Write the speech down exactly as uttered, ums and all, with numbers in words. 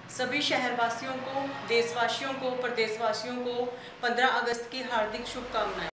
सभी शहरवासियों को, देशवासियों को, प्रदेशवासियों को पंद्रह अगस्त की हार्दिक शुभकामनाएं।